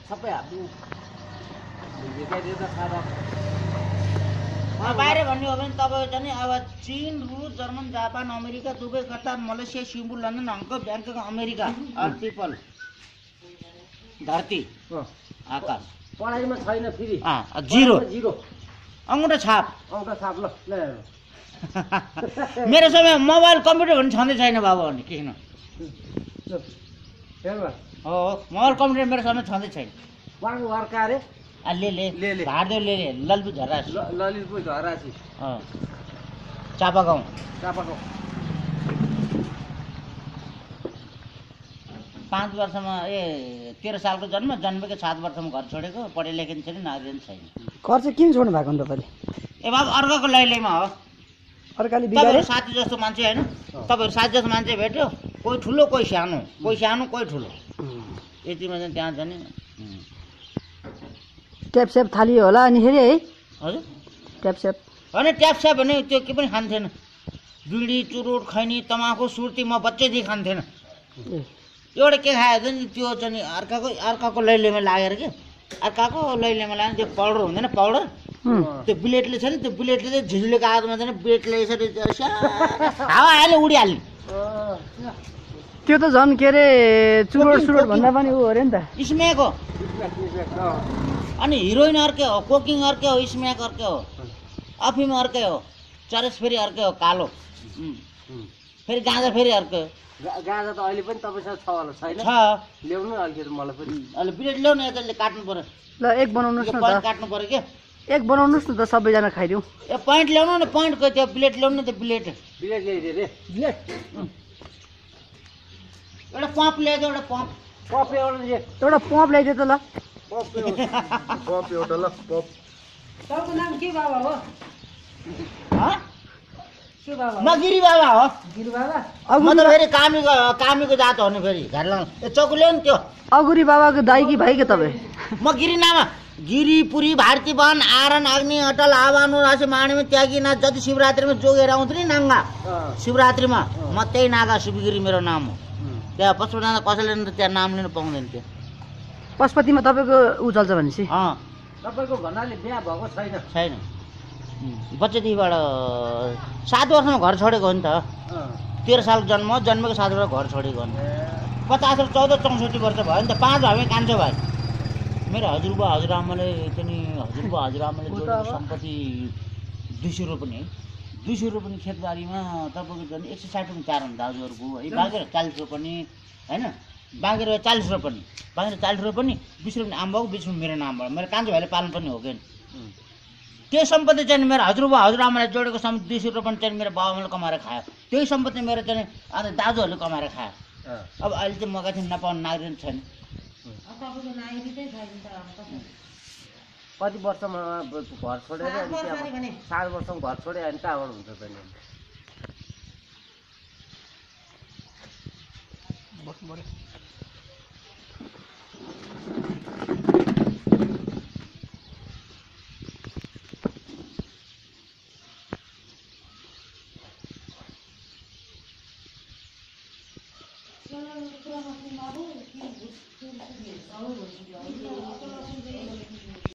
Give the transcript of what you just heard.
सबै हाप्नु देखाइदिँदा खाएर बाहिर भन्ने हो भने तपाईँ चाहिँ अब चीन रुस German Japan America Dubai Qatar Malaysia Singapore London Hong Kong Bangkok America all people धरती आकाश पढाइमा छैन फेरि जिरो जिरो अङ्गुठा छाप ल मेरो समय मोबाइल कम्प्युटर भन्ने छँदै छैन बाबु भने किन हो मोबाइल कम्प्युटर मेरो समय छँदै छैन उहाँको अर्का अरे ले भाडदेव ले ललितपुर झरा ललितपुर झरासी चापागाउँ 5 वर्षमा 13 सालको जन्मेको 7 वर्षमा घर छोडेको पढे लेखेको छैन नागरिक छैन। घर चाहिँ किन छोड्नु भएको तपाईँले? ए बाबु अर्काको लैलैमा हो। अर्काले बिगारे साथी जस्तो मान्छे हैन तपाईहरु साथी जस्तो मान्छे भेट्यो कोही ठुलो कोही सानो कोही ठुलो यतिमा चाहिँ त्यहाँ जाने ट्याप स्याप थालियो होला अनि फेरि है हजुर ट्याप स्याप हैन ट्याप स्याप भने त्यो के पनि खान्थेन बिडी चुरोट खैनी तमाखु सुर्ती म बच्चैदेखि खान्थेन एउटा के खायो भने त्यो चाहिँ अर्काको लैलैमा लागेर के अर्काको लैलैमा लागेर त्यो पाउडर हुँदैन पाउडर त्यो बुलेटले छ नि त्यो बुलेटले चाहिँ झिझुलेको आगोमा चाहिँ बुलेटले यसरी हावा हाले उडिहाल्ने त्यो त झन् के अरे चुरोट भन्दा पनि ऊ अरे नि त स्मेक हो अनि हिरोइन अर्कै हो कोकिङ अर्कै हो स्मेक अर्कै हो अफिम अर्कै हो चरस फेरि अर्कै हो कालो फेरि गाँजा फेरि अर्कै हो गाँजा त अहिले पनि तपाईसँग छ होला छैन छ ल्याउनु अलिकति मलाई पनि अहिले बुलेट ल्याउनु एकैले काट्नु पर्यो ल एक बनाउनुस् न त काट्नु पर्यो के एक बनाउनुस् न त सबैजना खाइदिउँ ए पोइन्ट ल्याउनु न पोइन्टको त्यो बुलेट ल्याउनु त बुलेट ल्याइदिए रे बुलेट एउटा पम्प ल्याइदियो एउटा पम्प एउटा पम्प ल्याइदियो त ल पम्प एउटा ल पम्प तपाईँको नाम के बाबा हो के बाबा म गिरी बाबा हो गिरी बाबा म त फेरि कामीको जात हो नि फेरि घर लाउनु ए चौको ल्याउ नि त्यो अगुरी बाबाको दाइ कि भाइ के तपाईँ म गिरी नाम गिरी पुरी भारती वन आरन अग्नि अटल आवानु राशि माणिमा त्यागिना जति शिवरात्रिमा जोगेर आउँथ्यो नि नाङ्गा शिवरात्रिमा म त्यही नागा शिवगिरी मेरो नाम हो त्यहाँ पशुपतिनाथ कसैले त्यहाँ नाम लिनु पाउँदैन त्यो पशुपतिमा तपाईँको ऊ चल्छ भनेपछि तपाईँको भन्नाले बिहा भएको छैन बच्चादेखिबाट 7 वर्षमा घर छोडेको हो नि त 13 साल जन्मेको 7 वर्ष घर छोडेको हो नि 50 र 14 64 वर्ष भयो नि त 5 हामी कान्छो भाइ मेरो हजुरबा हजुरआमाले चाहिँ जोडेको सम्पत्ति 200 रुपियाँ 200 रुपियाँ खेतबारीमा तपाईँको झन् 160 रुपियाँ 4 हुन् दाजुहरूको है बाँगेर 40 रुपियाँ होइन बाँगेर 40 रुपियाँ बाँगेर 40 रुपियाँ 20 रुपियाँ आम भएको 20 रुपियाँ मेरो नामबाट मेरो कान्छो भाइले पाल्नु पनि हो कि त्यो सम्पत्ति चाहिँ मेरो हजुरबा हजुरआमाले जोडेको सम्पत्ति 200 रुपियाँ चाहिँ मेरो बाबाआमाले कमाएर खायो त्यही सम्पत्ति मेरो चाहिँ अन्त दाजुहरूले कमाएर खायो अब अहिले चाहिँ मका चाहिँ नपाउने नागरिक छैन कति वर्षमा घर छोडेर 7 वर्षमा घर छोडे अनि कहाँबाट हुन्छ त नि